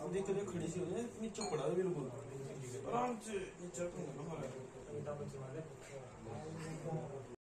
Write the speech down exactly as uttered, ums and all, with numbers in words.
अब देखते देख खड़ी सी हो जाए नीचे पड़ा है बिल्कुल आराम से नीचे रखने लगा हमारा